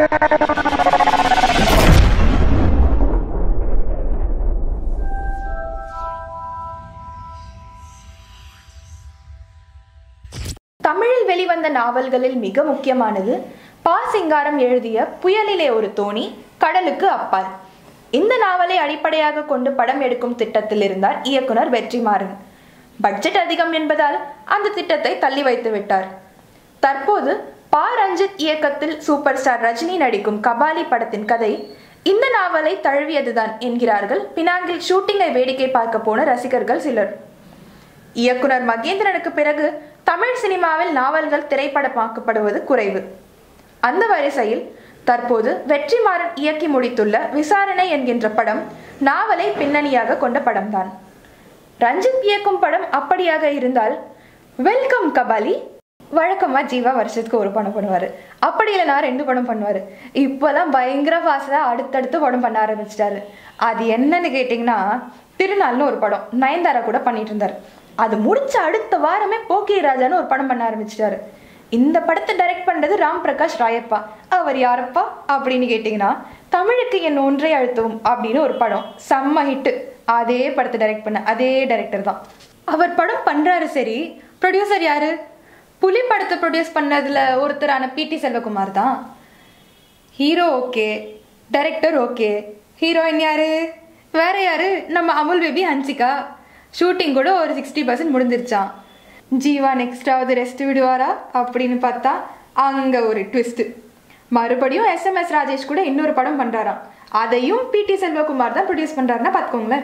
தமிழில் வெளிவந்த நாவல்களில் மிக முக்கியமானது பா. சிங்காரம் எழுதிய புயலிலே ஒரு தோணி, கடலுக்கு அப்பால். இந்த நாவலை அடிப்படையாக கொண்டு படம் எடுக்கும் திட்டத்தில் இருந்தார் இயக்குனர் வெற்றிமாறன். பட்ஜெட் அதிகம் என்பதால் அந்த திட்டத்தை தள்ளி வைத்து விட்டார். தற்போது பா. ரஞ்சித் இயக்கத்தில் சூப்பர் ஸ்டார் ரஜினி நடிக்கும் கபாலி படத்தின் கதை இந்த நாவலை தழுவியதுதான் என்கிறார்கள் பினாங்கில் ஷூட்டிங்கை வேடிக்கை பார்க்க போன ரசிகர்கள் சிலர். இயக்குனர் மகேந்திரனுக்கு பிறகு தமிழ் சினிமாவில் நாவல்கள் திரைப்படமாக்கப்படுவது குறைவு. அந்த வரிசையில் தற்போது வெற்றிமாறன் இயக்கி முடித்துள்ள விசாரணை என்கின்ற படம் நாவலை பின்னணியாக கொண்ட படம்தான். ரஞ்சித் இயக்கும் படம் அப்படியாக இருந்தால் வெல்கம் கபாலி. வழக்கமா ஜீவா வருஷத்துக்கு ஒரு படம் பண்ணுவாரு, அப்படி இல்லைனா 2 படம் பண்ணுவாரு. இப்பெல்லாம் பயங்கர ஃபாஸ்டா அடுத்தடுத்து படம் பண்ண ஆரம்பிச்சிட்டாரு. அது என்னன்னு கேட்டீங்கன்னா, திருநாள்னு ஒரு படம் நயன்தாரா கூட பண்ணிட்டு இருந்தாரு. அது முடிச்ச அடுத்த வாரமே போக்கிரி ராஜான்னு ஒரு படம் பண்ண ஆரம்பிச்சிட்டாரு. இந்த படத்தை டைரக்ட் பண்றது ராம் பிரகாஷ் ராயப்பா. அவர் யாரப்பா அப்படின்னு கேட்டீங்கன்னா, தமிழுக்கு என் ஒன்றை அழுத்தவும் அப்படின்னு ஒரு படம் செம்ம ஹிட். அதே படத்தை டைரக்ட் பண்ண அதே டைரக்டர் தான். அவர் படம் பண்றாரு. சரி, ப்ரொடியூசர் யாரு? புலி படத்தை ப்ரொடியூஸ் பண்ணதுல ஒருத்தரான PT செல்வகுமார் தான். Hero okay, director okay, heroine யாரு? வேற யாரு? நம்ம அமுல் பேபி ஹன்சிகா. ஷூட்டிங் கூட ஒரு 60% முடிஞ்சிருச்சான். ஜீவா நெக்ஸ்டாவது ரெஸ்ட் விடுவாரா அப்படின்னு பார்த்தா அங்க ஒரு ட்விஸ்ட். மறுபடியும் SMS ராஜேஷ் கூட இன்னொரு படம் பண்றாராம். அதையும் PT செல்வகுமார் தான் ப்ரொடியூஸ் பண்றாருன்னா பார்த்துக்கோங்களேன்.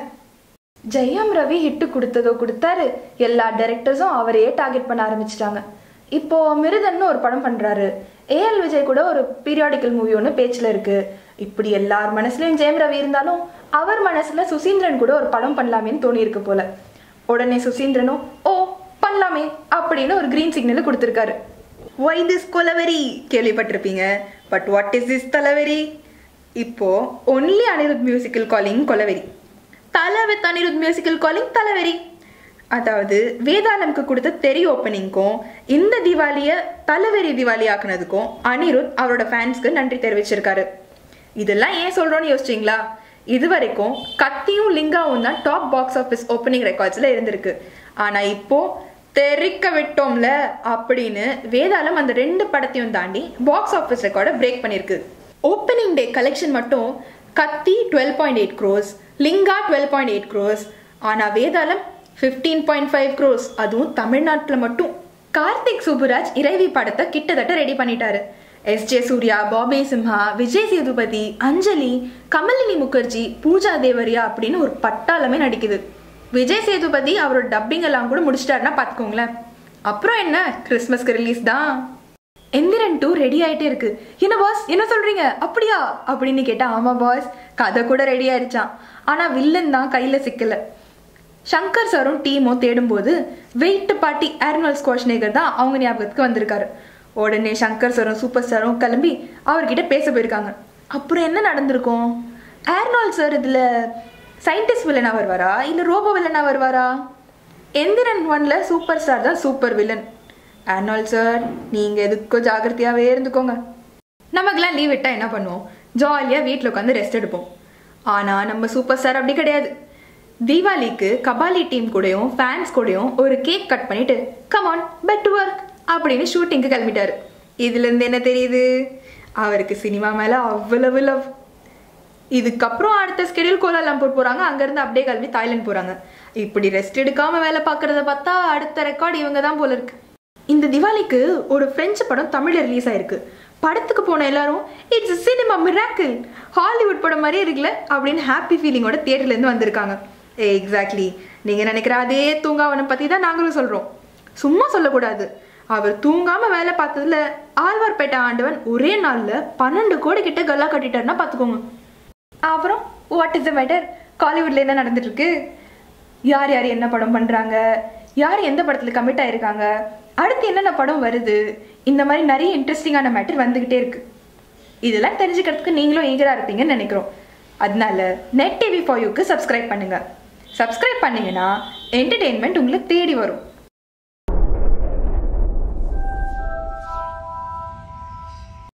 ஜெயம் ரவி ஹிட்டு கொடுத்ததோ கொடுத்தாரு, எல்லா டைரக்டர்ஸும் அவரையே டார்கெட் பண்ண ஆரம்பிச்சிட்டாங்க. இப்போ மிருதன்னு ஒரு படம் பண்றாரு. AL விஜய் கூட ஒரு பீரியாடிக்கல் மூவி ஒன்று பேச்சில் இருக்கு. இப்படி எல்லார் மனசுலயும் ஜெயம் ரவி இருந்தாலும் அவர் மனசுல சுசீந்திரன் கூட ஒரு படம் பண்ணலாமேன்னு தோணி இருக்கு போல. உடனே சுசீந்திரனும் ஓ பண்ணலாமே அப்படின்னு ஒரு கிரீன் சிக்னல் கொடுத்திருக்காரு. Why this கொலவெரி கேள்விப்பட்டிருப்பீங்க. பட் வாட் இஸ் திஸ் தலைவெரி? இப்போ ஒன்லி அனிருத் மியூசிக்கல் காலிங் கொலவெரி, Thala with Anirudh musical calling தலைவெரி. அதாவது வேதாளம்க்கு கொடுத்த தெரி ஓப்பனிங்க்கும் இந்த தீபாவளியை தலைவெரி தீபாவளி ஆக்குனதுக்கும் அனிருத் அவரோட ஃபேன்ஸ்க்கு நன்றி தெரிவிச்சிருக்காரு. இதெல்லாம் ஏன் சொல்றோன்னு யோசிச்சிங்களா? இது வரைக்கும் கத்தியும் லிங்காவும் தான் டாப் பாக்ஸ் ஆஃபீஸ் ஓப்பனிங் ரெக்கார்ட்ஸ்ல இருந்திருக்கு. ஆனா இப்போ தெரிக்க விட்டோம்ல அப்படின்னு வேதாளம் அந்த 2 படத்தையும் தாண்டி பாக்ஸ் ஆஃபீஸ் ரெக்கார்டை பிரேக் பண்ணிருக்கு. ஓப்பனிங் டே கலெக்ஷன் மட்டும் கத்தி 12.8 crores, லிங்கா 12.8 crores, ஆனா வேதாளம் 15.5 crores. அதுவும் தமிழ்நாட்டில் மட்டும். கார்த்திக் சுப்புராஜ் இறைவி படத்தை கிட்டத்தட்ட ரெடி பண்ணிட்டாரு. SJ சூர்யா, பாபி சிம்ஹா, விஜய் சேதுபதி, அஞ்சலி, கமலினி முகர்ஜி, பூஜா தேவரியா அப்படின்னு ஒரு பட்டாளமே நடிக்குது. விஜய் சேதுபதி அவரோட டப்பிங் எல்லாம் கூட முடிச்சிட்டாருன்னா பாத்துக்கோங்களேன். அப்புறம் என்ன, கிறிஸ்மஸ்க்கு ரிலீஸ் தான். எந்திரன் 2 ரெடி ஆயிட்டே இருக்கு. என்ன பாஸ் என்ன சொல்றீங்க அப்படியா அப்படின்னு கேட்டா, ஆமா பாஸ், கதை கூட ரெடி ஆயிடுச்சான். ஆனா வில்லன் தான் கையில சிக்கல. சங்கர் சாரும் டீமும் தேடும் போது வெயிட் பாட்டி ஆர்னால்ட் ஸ்குவாஷ்நேகர் தான் அவங்க ஞாபகத்துக்கு வந்திருக்காரு. உடனே சங்கர் சாரும் சூப்பர் ஸ்டாரும் கிளம்பி அவர்கிட்ட பேச போயிருக்காங்க. அப்புறம் என்ன நடந்திருக்கும்? ஆர்னால்ட் சார் இதுல சயின்டிஸ்ட் வில்லனா வருவாரா இல்ல ரோபோ வில்லனா வருவாரா? எந்திரன் 1ல சூப்பர் ஸ்டார் தான் சூப்பர் வில்லன். ஆர்னால்ட் சார் நீங்க எதுக்கோ ஜாகிரதையாவே இருந்துக்கோங்க. நமக்கெல்லாம் லீவ் விட்டா என்ன பண்ணுவோம்? ஜாலியா வீட்டில் உட்காந்து ரெஸ்ட் எடுப்போம். ஆனா நம்ம சூப்பர் ஸ்டார் அப்படி கிடையாது. தீபாவளிக்கு கபாலி டீம் கூடயும் ஃபேன்ஸ் கூடயும் ஒரு கேக் கட் பண்ணிட்டு கமான் பெட் டு ஒர்க் அப்படின்னு ஷூட்டிங்க்கு கிளம்பிட்டாரு. இதுல இருந்து என்ன தெரியுது? அவருக்கு சினிமா மேல அவ்வளவு லவ். இதுக்கப்புறம் அடுத்த ஸ்கெடியூல் கோலாலம்பூர் போறாங்க, அங்க இருந்து அப்படியே கிளம்பி தாய்லாந்து போறாங்க. இப்படி ரெஸ்ட் எடுக்காம வேலை பார்க்கறத பார்த்தா அடுத்த ரெக்கார்டு இவங்க தான் போல இருக்கு. இந்த தீபாவளிக்கு ஒரு பிரெஞ்சு படம் தமிழ்ல ரிலீஸ் ஆயிருக்கு. படத்துக்கு போன எல்லாரும் இட்ஸ் சினிமா மிராக்கிள், ஹாலிவுட் படம் மாதிரியே இருக்குல்ல அப்படின்னு ஹாப்பி ஃபீலிங்கோட தியேட்டர்ல இருந்து வந்திருக்காங்க. எக்ஸாக்ட்லி, நீங்க நினைக்கிற அதே தூங்காவனை பத்தி தான் நாங்களும் சொல்றோம். சும்மா சொல்லக்கூடாது. அவர் தூங்காம வேலை பார்த்ததுல ஆழ்வார்பேட்டை ஆண்டவன் ஒரே நாள்ல 12 கோடி கிட்ட கல்லா கட்டிட்டாருன்னா பாத்துக்கோங்க. அப்புறம் வாட் இஸ் த மேட்டர்? காலிவுட்ல என்ன நடந்துட்டு இருக்கு? யார் யார் என்ன படம் பண்றாங்க, யார் எந்த படத்துல கமிட் ஆயிருக்காங்க, அடுத்து என்னென்ன படம் வருது, இந்த மாதிரி நிறைய இன்ட்ரெஸ்டிங்கான மேட்டர் வந்துகிட்டே இருக்கு. இதெல்லாம் தெரிஞ்சுக்கிறதுக்கு நீங்களும் ஈகரா இருப்பீங்கன்னு நினைக்கிறோம். அதனால Nettv4uக்கு சப்ஸ்கிரைப் பண்ணுங்க. சப்ஸ்கிரைப் பண்ணீங்கன்னா என்டர்டெயின்மெண்ட் உங்களுக்கு தேடி வரும்.